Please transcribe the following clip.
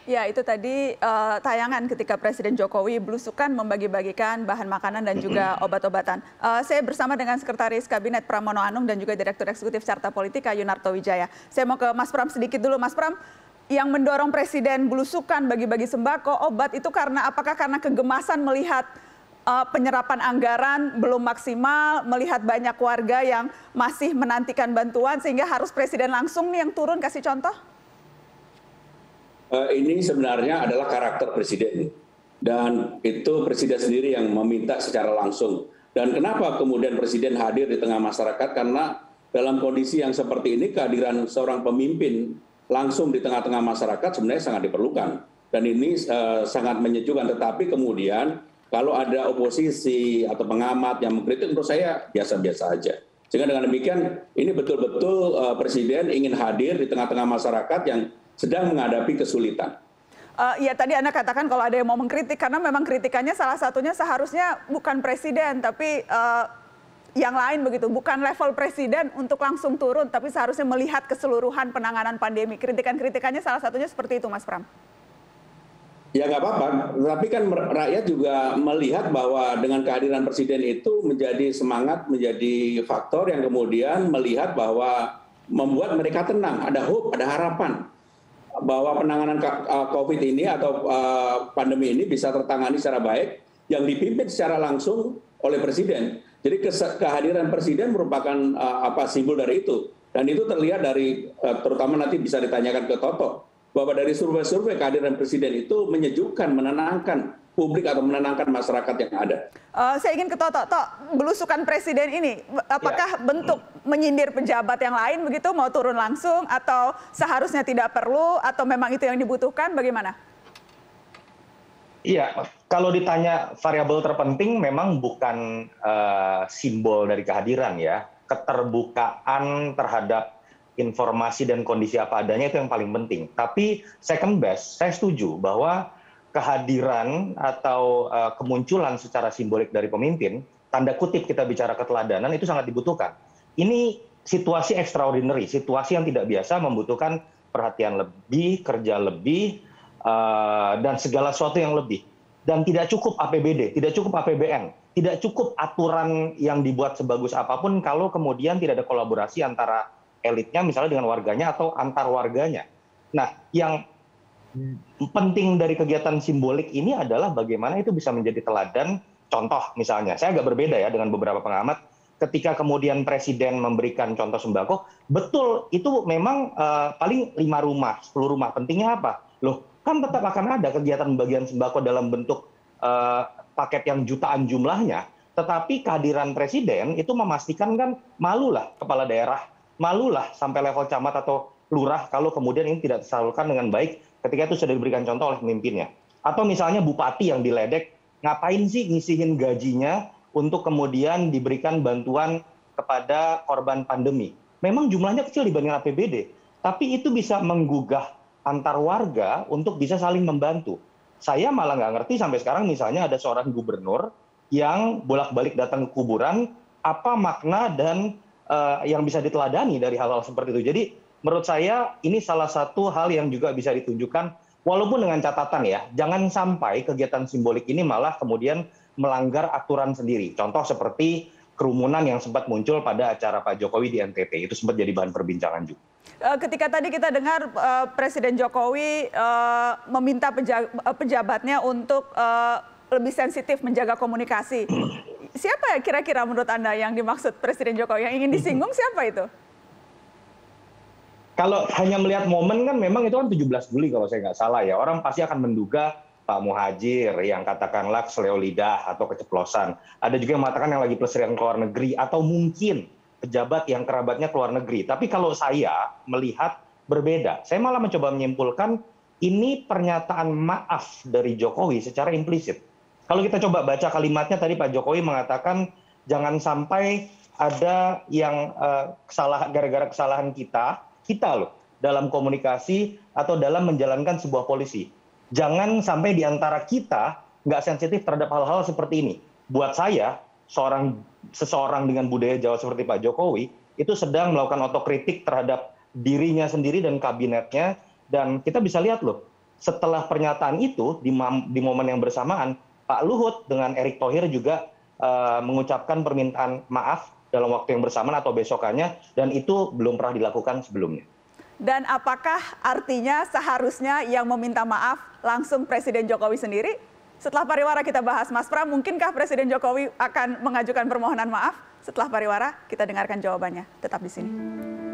Ya, itu tadi tayangan ketika Presiden Jokowi belusukan membagi-bagikan bahan makanan dan juga obat-obatan. Saya bersama dengan Sekretaris Kabinet Pramono Anung dan juga Direktur Eksekutif Carta Politika Yunarto Wijaya. Saya mau ke Mas Pram sedikit dulu. Mas Pram, yang mendorong Presiden belusukan bagi-bagi sembako, obat itu apakah karena kegemasan melihat penyerapan anggaran belum maksimal, melihat banyak warga yang masih menantikan bantuan sehingga harus Presiden langsung nih yang turun kasih contoh? Ini sebenarnya adalah karakter presiden dan itu presiden sendiri yang meminta secara langsung. Dan kenapa kemudian presiden hadir di tengah masyarakat? Karena dalam kondisi yang seperti ini kehadiran seorang pemimpin langsung di tengah-tengah masyarakat sebenarnya sangat diperlukan. Dan ini sangat menyejukkan. Tetapi kemudian kalau ada oposisi atau pengamat yang mengkritik, menurut saya biasa-biasa aja. Sehingga dengan demikian ini betul-betul presiden ingin hadir di tengah-tengah masyarakat yang sedang menghadapi kesulitan. Ya tadi Anda katakan kalau ada yang mau mengkritik, karena memang kritikannya salah satunya seharusnya bukan presiden, tapi yang lain begitu. Bukan level presiden untuk langsung turun, tapi seharusnya melihat keseluruhan penanganan pandemi. Kritikan-kritikannya salah satunya seperti itu, Mas Pram. Ya nggak apa-apa, tapi kan rakyat juga melihat bahwa dengan kehadiran presiden itu menjadi semangat, menjadi faktor yang kemudian melihat bahwa membuat mereka tenang, ada hope, ada harapan bahwa penanganan COVID ini atau pandemi ini bisa tertangani secara baik yang dipimpin secara langsung oleh presiden. Jadi kehadiran presiden merupakan simbol dari itu. Dan itu terlihat dari terutama nanti bisa ditanyakan ke Toto bahwa dari survei-survei kehadiran presiden itu menyejukkan, menenangkan publik atau menenangkan masyarakat yang ada. Saya ingin ke Toto, belusukan presiden ini apakah bentuk menyindir pejabat yang lain begitu, mau turun langsung atau seharusnya tidak perlu atau memang itu yang dibutuhkan, bagaimana? Iya, kalau ditanya variabel terpenting memang bukan simbol dari kehadiran ya. Keterbukaan terhadap informasi dan kondisi apa adanya itu yang paling penting. Tapi second best, saya setuju bahwa kehadiran atau kemunculan secara simbolik dari pemimpin, tanda kutip kita bicara keteladanan, itu sangat dibutuhkan. Ini situasi extraordinary, situasi yang tidak biasa, membutuhkan perhatian lebih, kerja lebih, dan segala sesuatu yang lebih. Dan tidak cukup APBD, tidak cukup APBN, tidak cukup aturan yang dibuat sebagus apapun kalau kemudian tidak ada kolaborasi antara elitnya misalnya dengan warganya atau antar warganya. Nah, yang penting dari kegiatan simbolik ini adalah bagaimana itu bisa menjadi teladan. Contoh misalnya, saya agak berbeda ya dengan beberapa pengamat, ketika kemudian presiden memberikan contoh sembako, betul itu memang paling 5 rumah, 10 rumah. Pentingnya apa? Loh, kan tetap akan ada kegiatan pembagian sembako dalam bentuk paket yang jutaan jumlahnya, tetapi kehadiran presiden itu memastikan kan malulah kepala daerah, malulah sampai level camat atau lurah kalau kemudian ini tidak tersalurkan dengan baik ketika itu sudah diberikan contoh oleh pemimpinnya. Atau misalnya bupati yang diledek, ngapain sih ngisihin gajinya untuk kemudian diberikan bantuan kepada korban pandemi. Memang jumlahnya kecil dibanding APBD, tapi itu bisa menggugah antar warga untuk bisa saling membantu. Saya malah nggak ngerti sampai sekarang misalnya ada seorang gubernur yang bolak-balik datang ke kuburan, apa makna dan yang bisa diteladani dari hal-hal seperti itu. Jadi menurut saya ini salah satu hal yang juga bisa ditunjukkan, walaupun dengan catatan ya, jangan sampai kegiatan simbolik ini malah kemudian melanggar aturan sendiri. Contoh seperti kerumunan yang sempat muncul pada acara Pak Jokowi di NTT, itu sempat jadi bahan perbincangan juga. Ketika tadi kita dengar Presiden Jokowi meminta pejabatnya untuk lebih sensitif menjaga komunikasi. Siapa ya kira-kira menurut Anda yang dimaksud Presiden Jokowi? Yang ingin disinggung siapa itu? Kalau hanya melihat momen kan memang itu kan 17 Juli kalau saya nggak salah ya. Orang pasti akan menduga Pak Muhadjir yang katakanlah keseleo lidah atau keceplosan. Ada juga yang mengatakan yang lagi pelesirian ke luar negeri atau mungkin pejabat yang kerabatnya ke luar negeri. Tapi kalau saya melihat berbeda. Saya malah mencoba menyimpulkan ini pernyataan maaf dari Jokowi secara implisit. Kalau kita coba baca kalimatnya tadi Pak Jokowi mengatakan jangan sampai ada yang gara-gara kesalahan kita loh dalam komunikasi atau dalam menjalankan sebuah polisi. Jangan sampai di antara kita nggak sensitif terhadap hal-hal seperti ini. Buat saya, seseorang dengan budaya Jawa seperti Pak Jokowi itu sedang melakukan otokritik terhadap dirinya sendiri dan kabinetnya, dan kita bisa lihat loh, setelah pernyataan itu di momen yang bersamaan Pak Luhut dengan Erick Thohir juga mengucapkan permintaan maaf dalam waktu yang bersamaan atau besokannya, dan itu belum pernah dilakukan sebelumnya. Dan apakah artinya seharusnya yang meminta maaf langsung Presiden Jokowi sendiri? Setelah pariwara kita bahas, Mas Pram, mungkinkah Presiden Jokowi akan mengajukan permohonan maaf? Setelah pariwara kita dengarkan jawabannya. Tetap di sini.